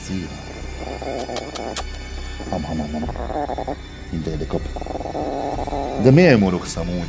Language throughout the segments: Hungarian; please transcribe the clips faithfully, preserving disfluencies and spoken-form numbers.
Szia! Ham, ham, ham, ham. Mindenki kap. De miért morogsz amúgy?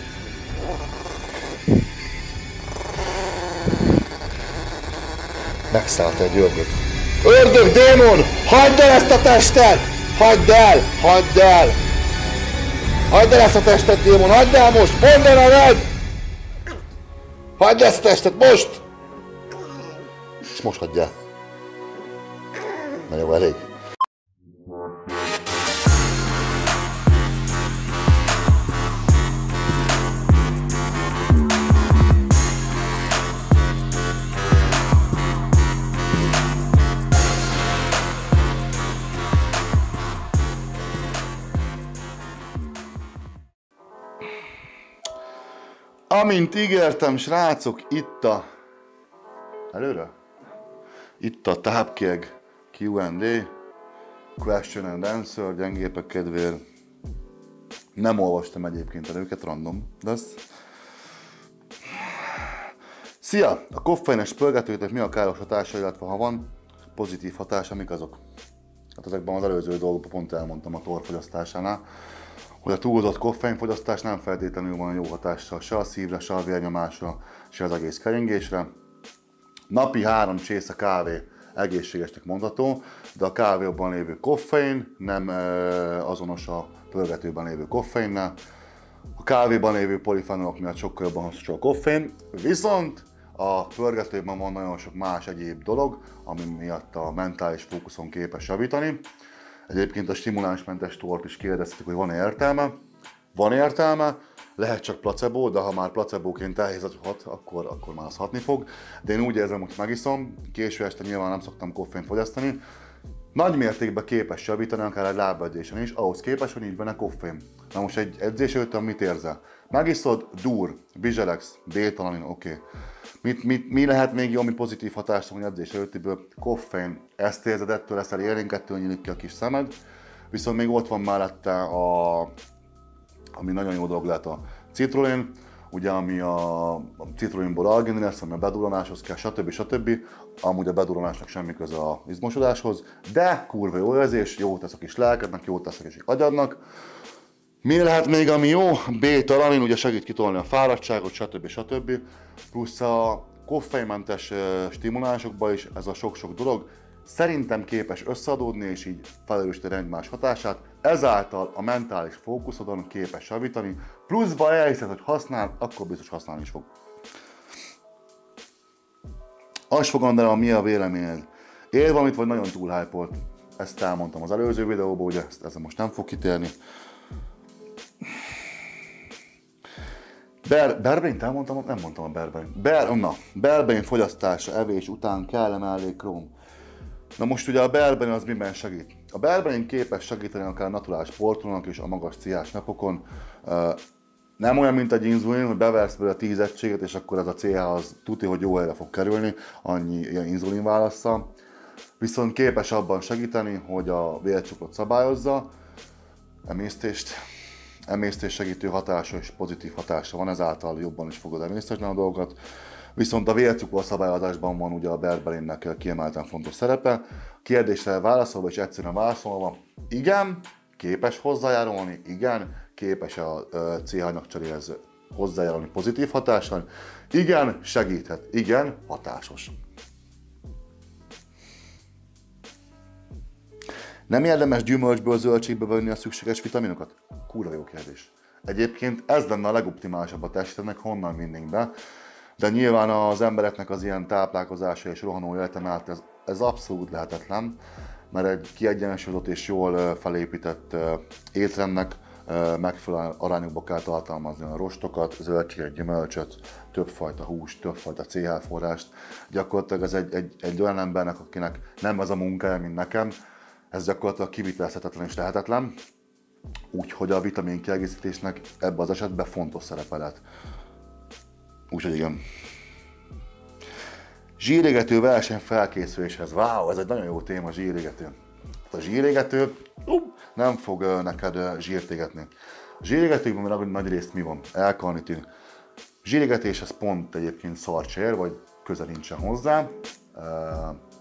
Megszállt egy ördög. Ördög, démon! Hagyd el ezt a testet! Hagyd el! Hagyd el! Hagyd el ezt a testet, démon! Hagyd el most! Mondd el neved! Hagyd el ezt a testet most! És most hagyj el. Na jó, elég. Amint ígértem, srácok, itt a... Előre? Itt a tápkeg Q and A, Question and Answer, gyengépek kedvéért. Nem olvastam egyébként el őket, random lesz. Szia! A koffeines pörgetőknek mi a káros hatása, illetve ha van pozitív hatása, mik azok? Hát ezekben az előző dolgokban pont elmondtam a torfogyasztásánál, hogy a túlzott koffeinfogyasztás nem feltétlenül van jó hatással se a szívre, se a vérnyomásra, se az egész keringésre. Napi három csésze kávé egészségesnek mondható, de a kávéban lévő koffein nem azonos a pörgetőben lévő koffeinnel. A kávéban lévő polifenolok miatt sokkal jobban hasznos a koffein, viszont a pörgetőben van nagyon sok más egyéb dolog, ami miatt a mentális fókuszon képes javítani. Egyébként a stimulánsmentes tort is kérdeztetek, hogy van-e értelme. Van értelme, lehet csak placebo, de ha már placebóként elhiszed, hogy hat, akkor, akkor már az hatni fog. De én úgy érzem, hogy megiszom, késő este nyilván nem szoktam koffeint fogyasztani. Nagy mértékben képes javítani, akár egy lábedzésen is, ahhoz képest, hogy nincs benne koffein. Na most egy edzés előtt mit érzel? Megiszod, dur, Bizselex, B-talanin, oké. Okay. Mit, mit, mi lehet még jó, ami pozitív hatása van edzés előttiből? Koffein. Ezt érzed, ettől leszel élénk, ettől nyílik ki a kis szemed. Viszont még ott van mellette a, ami nagyon jó dolog lehet, a citrulin, ugye ami a, a citrulinból algin lesz, ami a bedurranáshoz kell, stb. stb. Amúgy a bedurranásnak semmi köze az izmosodáshoz, de kurva jó érzés, jó tesz a kis lelkednek, jó tesz a kis agyadnak. Mi lehet még, ami jó? B-talanin, ugye segít kitolni a fáradtságot, stb. stb. Plusz a koffeinmentes stimulánsokban is ez a sok-sok dolog szerintem képes összeadódni és így felerősíteni egymás hatását, ezáltal a mentális fókuszodon képes javítani, pluszba elhiszed, hogy használ, akkor biztos használni is fog. Azt fogom, de mi a véleményed? Él valamit, vagy nagyon túl hype-olt? Ezt elmondtam az előző videóban, ugye ezzel most nem fog kitérni. Ber, berbenyt elmondtam, nem mondtam a berbenyt. Ber, na, berbenyt fogyasztása evés után kell mellé króm. Na most ugye a berbeny az miben segít? A berbeny képes segíteni akár a naturális portolónak és a magas cé há napokon. Nem olyan, mint egy inzulin, hogy beversz belőle tíz egységet, és akkor ez a cé há az tuti, hogy jó helyre fog kerülni, annyi ilyen inzulin válassza. Viszont képes abban segíteni, hogy a vércukrot szabályozza, emésztést, emésztés segítő hatása és pozitív hatása van, ezáltal jobban is fogod emészteni a dolgokat. Viszont a vércukor szabályozásban van ugye a berbelinnek kiemelten fontos szerepe. Kérdésre válaszolva és egyszerűen válaszolva, igen, képes hozzájárulni, igen, képes a cé há anyagcseréhez hozzájárulni pozitív hatással, igen, segíthet, igen, hatásos. Nem érdemes gyümölcsből, zöldségből venni a szükséges vitaminokat? Kurva jó kérdés. Egyébként ez lenne a legoptimálisabb a testednek, honnan vinnénk be. De nyilván az embereknek az ilyen táplálkozása és rohanó élete mellett ez, ez abszolút lehetetlen, mert egy kiegyensúlyozott és jól felépített étrendnek megfelelő arányokba kell tartalmazni a rostokat, zöldséget, gyümölcsöt, többfajta húst, többfajta cé há forrást. Gyakorlatilag ez egy, egy, egy olyan embernek, akinek nem ez a munkája, mint nekem, ez gyakorlatilag kivitelezhetetlen és lehetetlen. Úgyhogy a vitamin kiegészítésnek ebben az esetben fontos szerepe lehet. Úgyhogy igen. Zsírégető verseny felkészüléshez. Wow, ez egy nagyon jó téma, zsírégető. A zsírégető uh, nem fog uh, neked uh, zsírt égetni. A zsírégetőkben nagy részt mi van? L-karnitin. Zsírégetéshez pont egyébként szarcsér, vagy köze nincsen hozzá. Uh,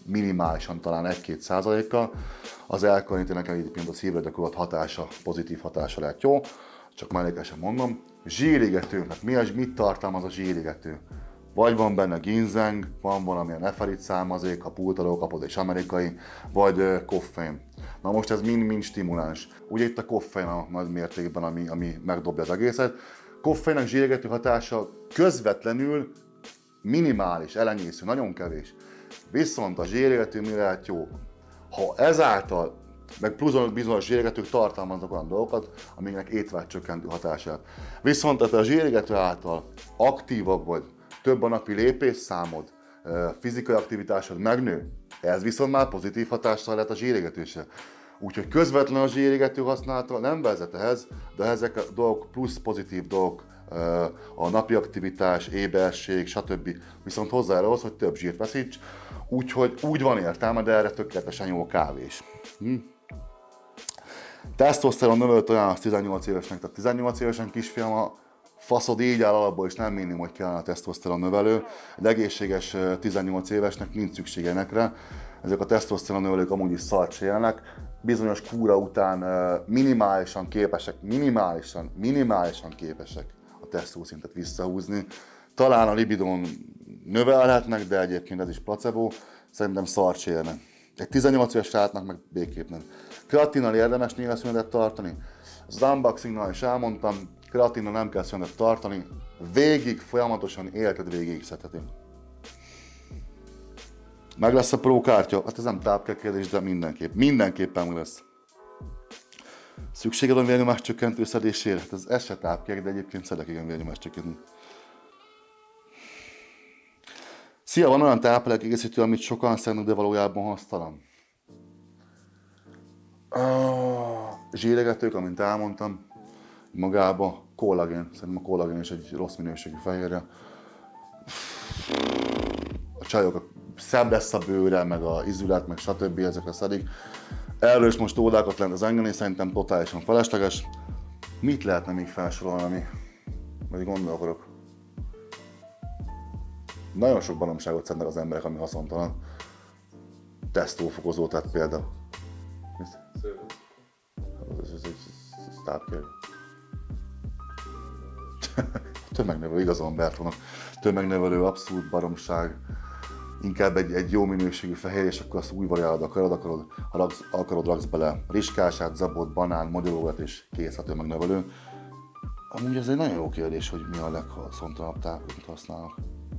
minimálisan talán egy-két százalékkal, az elkülönítenek egyébként a szívre gyakorolt hatása, pozitív hatása lehet jó, csak mellékesen mondom. Zsírégető, hát mi az, mit tartalmaz a zsírégető? Vagy van benne ginseng, van valamilyen nefelit származék, a pultról kapod és amerikai, vagy uh, koffein. Na most ez mind-mind stimuláns. Ugye itt a koffein a nagy mértékben, ami, ami megdobja az egészet. Koffeinnak zsírégető hatása közvetlenül minimális, elenyésző, nagyon kevés. Viszont a zsírégető mire lehet jó? Ha ezáltal, meg plusz bizonyos zsírégetők tartalmaznak olyan dolgokat, amiknek étvágycsökkentő hatását. Viszont a zsírégető által aktívabb vagy, több a napi lépésszámod, fizikai aktivitásod megnő, ez viszont már pozitív hatással lehet a zsírégetésre. Úgyhogy közvetlen a zsírégető használata nem vezet ehhez, de ezek a dolgok plusz pozitív dolgok, a napi aktivitás, éberség, stb. Viszont hozzájárul ahhoz, hogy több zsírt veszíts, úgyhogy úgy van értelme, de erre tökéletesen jó a kávés. Hm. Tesztoszteron növelőt ajánlasz tizennyolc évesnek, tehát tizennyolc évesen kisfiam, a faszod így áll alapból, és nem mindig, hogy kellene a tesztoszteron növelő. Egy egészséges tizennyolc évesnek nincs szüksége nekre. Ezek a tesztoszteron növelők amúgy is szart csinálnak. Bizonyos kúra után minimálisan képesek, minimálisan, minimálisan képesek a tesztószintet visszahúzni. Talán a libidón növelhetnek, de egyébként ez is placebo. Szerintem szart csinálnak. Egy tizennyolc éves srácnak meg béképp nem. Kreatinnal érdemes néha szünetet tartani. Az unboxingnál is elmondtam, kreatinnal nem kell szünetet tartani. Végig, folyamatosan életed végig szedheti. Meg lesz a Pro kártya? Hát ez nem tápkekérdés, de mindenképp. Mindenképpen meg lesz. Szükséged van vérnyomás csökkentő szedésére? Hát ez, ez se tápkek, de egyébként szedek igen vérnyomás csökkentő. Szia, van olyan táplálékkiegészítő, amit sokan szednek, de valójában hasztalan? Ah, zsíregetők, amint elmondtam, magába kollagén. Szerintem a kollagén is egy rossz minőségű fehérje. A csajok, szebb lesz a bőre, meg a izület, meg stb. Ezekre szedik. Erről is most ódákat lehet az engedni, szerintem totálisan felesleges. Mit lehetne még felsorolni, vagy gondolkodok? Nagyon sok baromságot szednek az emberek, ami haszontalan. Tesztófokozó, tehát például. Ez tápkér. Tömegnevelő, igazán Bertónak. Tömegnevelő, abszolút baromság. Inkább egy, egy jó minőségű fehér, és akkor azt úgy variálod, akarod, akarod, ha raksz, akarod, raksz bele riskását, zabot, banán, magyaróvat, és kész a tömegnevelő. Amúgy ez egy nagyon jó kérdés, hogy mi a leghaszontalanabb táp, amit használnak.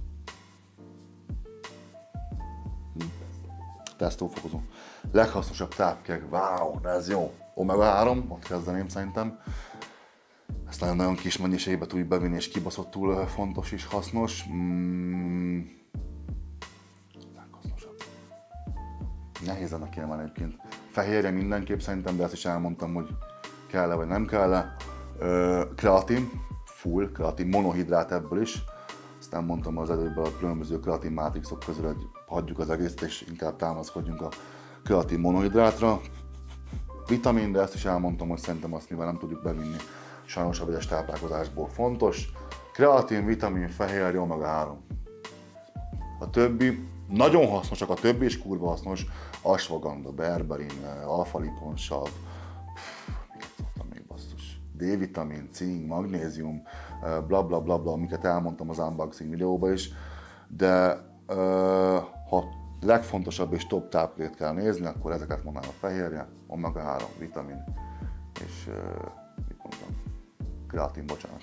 Tesztófokozó. Leghasznosabb tápkeg, wow, de ez jó. omega három, ott kezdeném szerintem. Ezt nagyon-nagyon kis mennyiségbe tudjuk bevinni, és kibaszottul fontos és hasznos. Mm. Leghasznosabb. Nehéz ennek kiemelni egyébként. Fehérje mindenképp szerintem, de ezt is elmondtam, hogy kell-e vagy nem kell-e. Kreatin, full kreatin, monohidrát ebből is. Aztán mondtam az előbb a különböző kreatin mátrixok közül, hogy hagyjuk az egészet, és inkább támaszkodjunk a kreatin monohidrátra. Vitamin, de ezt is elmondtam, hogy szerintem azt mivel nem tudjuk bevinni sajnos a vegyes táplálkozásból. Fontos, kreatin, vitamin, fehérje, omega három. A többi, nagyon hasznosak, a többi is kurva hasznos, ashwagandha, berberin, alfa-liponsav, miket szoktam még basszus, D-vitamin, cink, magnézium, bla bla bla bla, amiket elmondtam az unboxing videóban is, de uh, ha legfontosabb és top táplálékot kell nézni, akkor ezeket mondanám: a fehérje, omega három, vitamin és uh, mit mondtam, kreatin, bocsánat.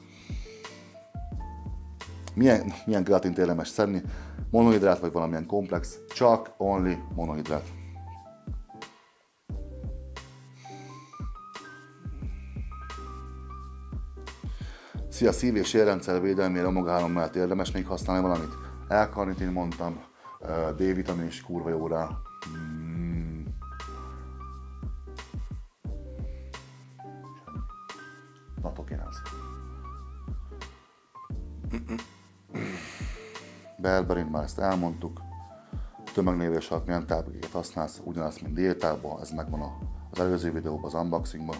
Milyen, milyen kreatint érdemes szedni? Monohidrát vagy valamilyen komplex? Csak only monohidrát. Szia, szív- és érrendszer védelmére omega három mellett érdemes még használni valamit? L-karnitin mondtam, D-vitamin is kurva jó rá. Mm. Natokinaz. Berberin, már ezt elmondtuk. Tömegnévés alatt milyen táplálékot használsz, ugyanazt, mint diétában, ez megvan az előző videóban, az unboxingban.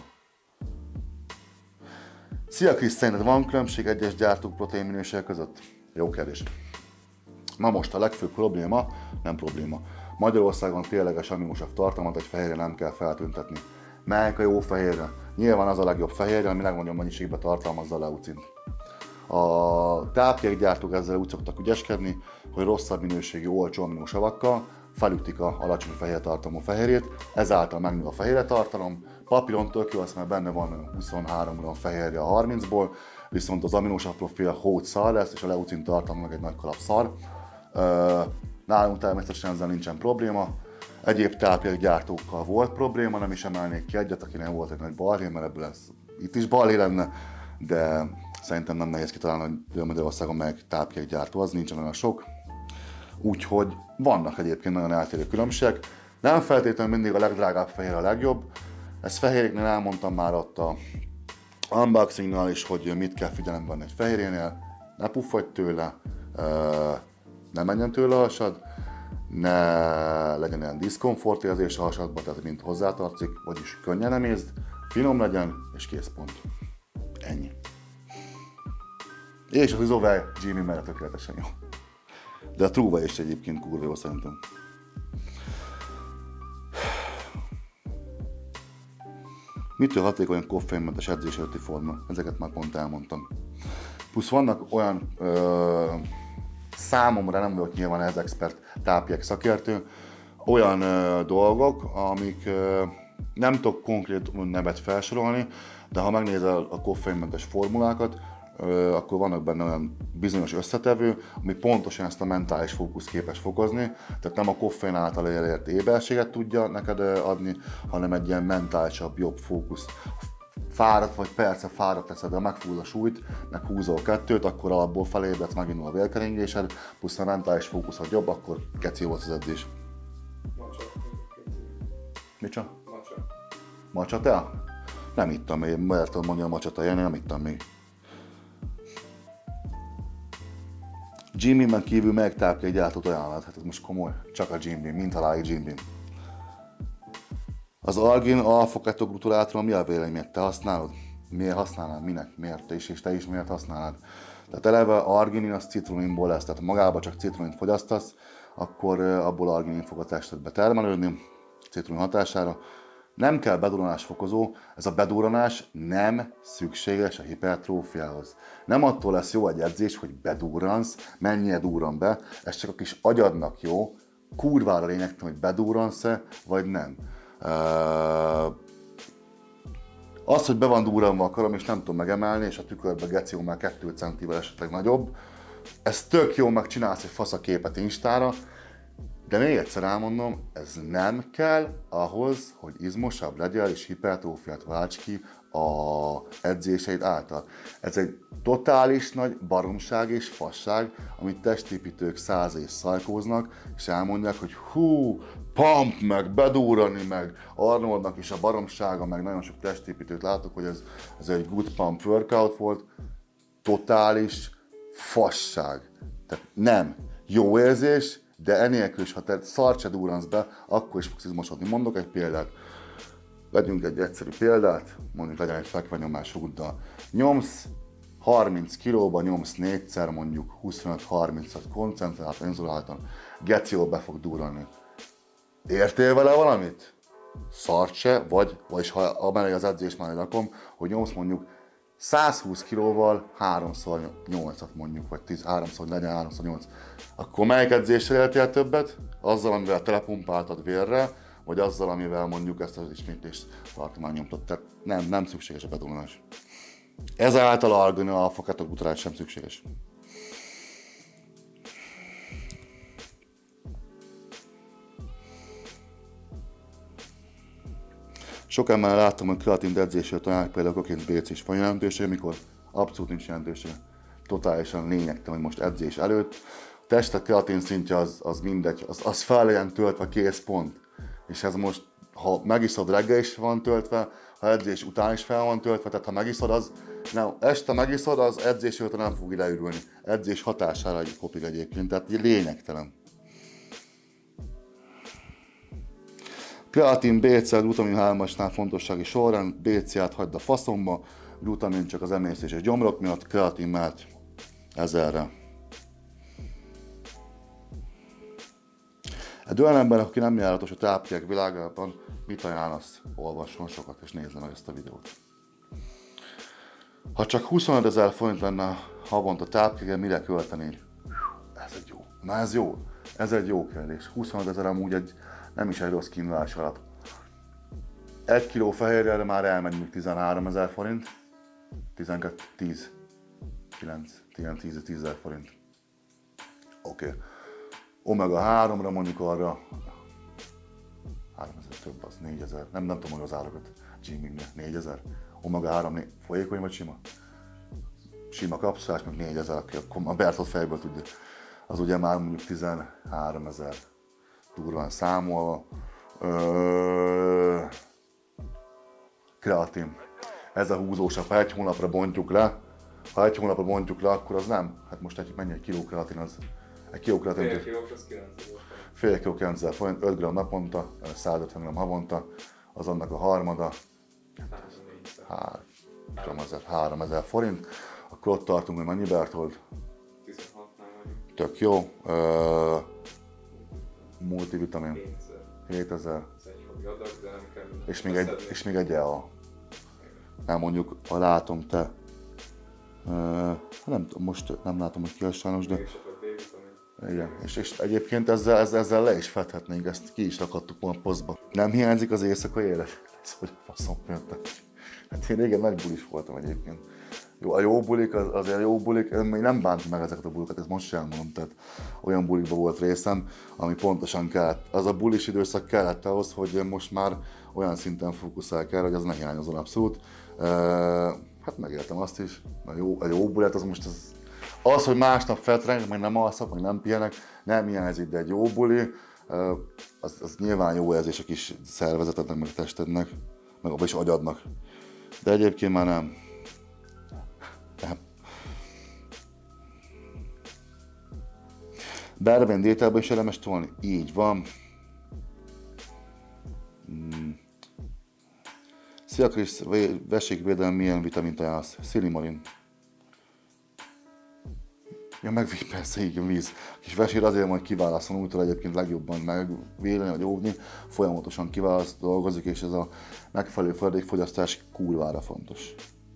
Szia Krisz, szerinted van különbség egyes gyártók protein minőségek között? Jó kérdés. Na most a legfőbb probléma, nem probléma. Magyarországon tényleges aminosav tartalmat egy fehérre nem kell feltüntetni. Melyik a jó fehérre? Nyilván az a legjobb fehérre, ami legnagyobb mennyiségben tartalmazza a leucint. A táplálékgyártók ezzel úgy szoktak ügyeskedni, hogy rosszabb minőségű, olcsó aminosavakkal felütik a alacsony fehértartalmú fehérjét, ezáltal megnő a fehérjetartalom. Papíron tök jó, mert benne van huszonhárom gram fehérje a harmincból, viszont az aminosav profil hót szar lesz, és a leucin tartalma meg egy nagy kalap szar. Nálunk természetesen ezzel nincsen probléma. Egyéb táplálékgyártókkal volt probléma, nem is emelnék ki egyet, akinek volt egy nagy balhé, mert ebből ez, itt is balhé lenne, de szerintem nem nehéz kitalálni, hogy Magyarországon melyik táplálékgyártó, az nincsen olyan sok. Úgyhogy vannak egyébként nagyon eltérő különbségek. Nem feltétlenül mindig a legdrágább fehér a legjobb. Ezt fehéréknél elmondtam már ott a unboxingnál is, hogy mit kell figyelembe venni egy fehérjénél. Ne puffadj tőle, ne menjen tőle a hasad, ne legyen olyan diszkomfort érzés a hasadban, tehát mint hozzátartozik, vagyis könnyen emészd, finom legyen, és kész pont. Ennyi. És az Isovel Jimmy mellett tökéletesen jó. De a True Whey is egyébként kurva jó szerintem. Mitől hatékony koffeinmentes edzés előtti forma? Ezeket már pont elmondtam. Plusz vannak olyan, ö, számomra nem vagyok nyilván ez expert táplálék szakértő, olyan ö, dolgok, amik ö, nem tudok konkrét nevet felsorolni, de ha megnézel a koffeinmentes formulákat, ö, akkor vannak benne olyan bizonyos összetevő, ami pontosan ezt a mentális fókuszt képes fokozni, tehát nem a koffein által elért éberséget tudja neked adni, hanem egy ilyen mentálisabb, jobb fókusz. Fáradt vagy persze fáradt leszed, de megfúz a súlyt, meg húzol kettőt, akkor abból felébredsz, megindul a vérkeringésed, plusz a mentális fókuszod jobb, akkor keci volt az edzés. Macsa. Micsoda? Macsa. Macsa tea? Nem ittam még, mert tudom mondani a macsa tea, én nem ittam még. Jim Beam-en kívül melyik táplálékgyártót ajánlod? Hát ez most komoly, csak a Jim Beam, mint halálig Jim Beam. Az argin alfa-ketoglutarátról mi a véleményed? Te használod? Miért használnád? Minek? Miért? Te is és te is miért használnád? Tehát eleve arginin az citroninból lesz, tehát ha magában csak citronint fogyasztasz, akkor abból arginin fog a testedbe termelődni, citronin hatására. Nem kell bedurranásfokozó, ez a bedurranás nem szükséges a hipertrófiához. Nem attól lesz jó egy edzés, hogy bedurransz, mennyire durran be, ez csak a kis agyadnak jó, kurvára lényegtelen, hogy bedurransz-e, vagy nem. Uh, az, hogy be van durranva a karom és nem tudom megemelni, és a tükörbe geció már kettő centivel esetleg nagyobb, ez tök jó, megcsinálsz egy faszaképet Instára, de még egyszer elmondom, ez nem kell ahhoz, hogy izmosabb legyél és hipertrófiát válts ki az edzéseid által. Ez egy totális nagy baromság és fasság, amit testépítők száz és szajkóznak, és elmondják, hogy hú, pump, meg bedúrani, meg Arnoldnak is a baromsága, meg nagyon sok testépítőt látok, hogy ez, ez egy good pump workout volt. Totális fasság. Tehát nem jó érzés, de enélkül is, ha te szart se durransz be, akkor is fogsz izmosodni. Mondok egy példát. Vegyünk egy egyszerű példát, mondjuk legyen egy fekvenyomás rúddal. Nyomsz harminc kilóba, nyomsz négyszer, mondjuk huszonöt-harmincat koncentrált, inzoláltan, geció be fog durrani. Értél vele valamit? Szart se, vagy, vagyis ha amellé az edzés már rakom, hogy nyomsz mondjuk százhúsz kilóval háromszor nyolcat mondjuk, vagy tíz, háromszor legyen háromszor nyolc. Akkor melyik edzéssel éltél többet? Azzal, amivel telepumpáltad vérre, vagy azzal, amivel mondjuk ezt az ismétlés tartomány nyomtad. Tehát nem, nem szükséges a bedurranás. Ezáltal a arginin alfa-ketoglutarát sem szükséges. Sok ember láttam, hogy kreatin edzésről találják például a kokinc bé cé is. Van jelentősége, mikor abszolút nincs jelentősége. Totálisan lényegtelen, hogy most edzés előtt. A testek kreatin szintje az, az mindegy, az, az fel legyen töltve, kész pont. És ez most, ha megiszod, reggel is van töltve, ha edzés után is fel van töltve, tehát ha megiszod, az nem, este megiszod, az edzés előtt nem fog leürülni. Edzés hatására egy kopig egyébként, tehát lényegtelen. Kreatin, bé cé, glutamin hármasnál fontossági sorrend, bé cé-t hagyd a faszomba, glutamin csak az emésztés és gyomrok miatt, kreatin mehet ezerre. Egy olyan ember, aki nem járatos a tápkek világában, mit ajánlasz? Olvasson sokat és nézze meg ezt a videót. Ha csak huszonöt ezer forint lenne havonta tápkegen, mire költenél? Ez egy jó. Na ez jó. Ez egy jó kérdés. huszonöt ezer amúgy egy, nem is egy rossz kínálás alap. Egy kiló fehérjére már elmegy még tizenhárom ezer forint. tizenkettő, tíz, kilenc, tíz, tíz ezer forint. Oké. Okay. Omega háromra mondjuk arra háromezer több, az négyezer. Nem, nem tudom, hogy az árakat. Gymmingre négyezer. Omega három né... folyékony vagy sima? Sima kapszulás, meg négyezer, akkor a Bertolt fejből tudja. Az ugye már mondjuk tizenhárom ezer durván számolva. Ö... Kreatin. Ez a húzósabb, ha egy hónapra bontjuk le, ha egy hónapra bontjuk le, akkor az nem. Hát most egy, mennyi egy kiló kreatin az? Egy kiló kreatin. Fél kilós az kilencezer forint. Fél kiló kilencezer forint, öt gramm naponta, százötven gramm havonta, az annak a harmada. háromezer forint. Akkor ott tartunk, hogy mennyi Bertold? tizenhatnál vagyunk. Tök jó. Uh, multivitamin. hétezer. Adag, de nem kell és, még egy, és még egy E A. Nem mondjuk, ha látom te. Uh, nem tudom, most nem látom, hogy ki az sajnos, de... Igen, és, és egyébként ezzel, ezzel, ezzel le is fedhetnénk, ezt ki is rakadtuk volna posztba. Nem hiányzik az éjszakai élet? Ez hogy a faszom jöttem. Hát én régen nagy bulis voltam egyébként. Jó, a jó bulik, az, azért jó bulik, én még nem bántam meg ezeket a bulikat, ezt most sem mondom, tehát olyan bulikba volt részem, ami pontosan kellett. Az a bulis időszak kellett ahhoz, hogy most már olyan szinten fókuszálják el, hogy az ne hiányozol abszolút. E, hát megértem azt is, a jó, a jó bulit az most az, az, hogy másnap feltreng, meg nem alszak, meg nem pihenek, nem hiányzik, de egy jó buli, az, az nyilván jó érzés a kis szervezetednek, meg a testednek, meg abban is agyadnak. De egyébként már nem. nem. Bármilyen diétában is érdemes tolni? Így van. Hmm. Szia Krisz, veségvédelem milyen vitamint ajánlasz? Szilimarin. Ja, meg persze, igen, víz. A kis vesér azért majd kiválaszol, úgytól egyébként legjobban megvélni, vagy óvni, folyamatosan kiválaszt, dolgozik, és ez a megfelelő folyadékfogyasztás kurvára fontos.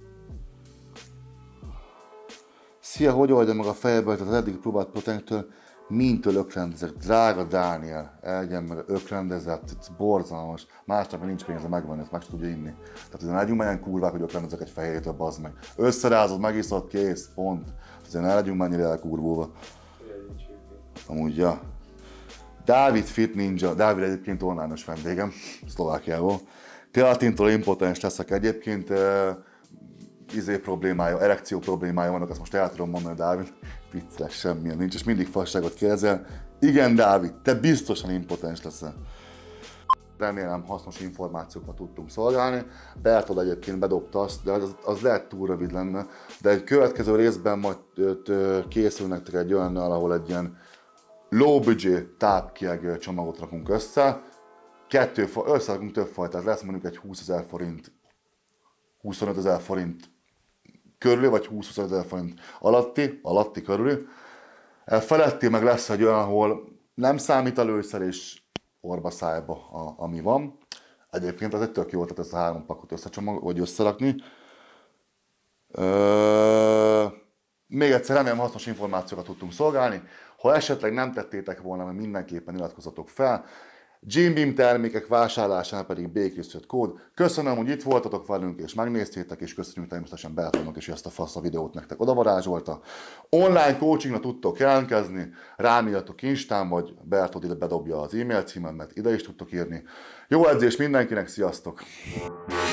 Szia, hogy oldja meg a fejbe, az eddig próbált proteinktől, mintől ökrendezek? Drága Dániel, elgyen meg ökrendezett, ez borzalmas. Másnap nincs pénze megvenni, ezt meg tudja inni. Tehát azért ne legyünk olyan kurvák, hogy ökrendezek egy fehérjétől, bazd meg. Összerázod, megiszod, kész, pont. Azért ne legyünk mennyire elkurvulva. Amúgy, ja. Dávid Fit Ninja, Dávid egyébként online-os vendégem, Szlovákiából. Kreatintól impotens leszek egyébként. Uh, izé problémája, erekció problémája vannak, azt most el tudom mondani, Dávid. Vicces, semmilyen nincs, és mindig fasságot kérdezel. Igen, Dávid, te biztosan impotens leszel. Remélem hasznos információkat tudtunk szolgálni. Bertold egyébként bedobta azt, de az, az lehet túl rövid lenne. De egy következő részben majd készül nektek egy olyannal, ahol egy ilyen low budget tápkieg csomagot rakunk össze. Kettő, összerakunk több fajtát, lesz mondjuk egy húszezer forint, huszonöt ezer forint körül, vagy húsz-húszöt ezer forint alatti, alatti körül. Feletti meg lesz egy olyan, ahol nem számít a lőszer és orba szájba, a, ami van. Egyébként az egy tök jó, tehát ezt a három pakot összecsomag, vagy összerakni. Ö... Még egyszer remélem hasznos információkat tudtunk szolgálni. Ha esetleg nem tettétek volna, mert mindenképpen iratkozzatok fel. Jim Beam termékek vásárlásánál pedig békészült kód. Köszönöm, hogy itt voltatok velünk és megnéztétek, és köszönjük természetesen Bertoldnak is, hogy ezt a fasz a videót nektek odavarázsolta. Online coachingra tudtok jelentkezni, rám írjatok Instán, vagy Bertold ide bedobja az e-mail címemet, ide is tudtok írni. Jó edzés mindenkinek, sziasztok!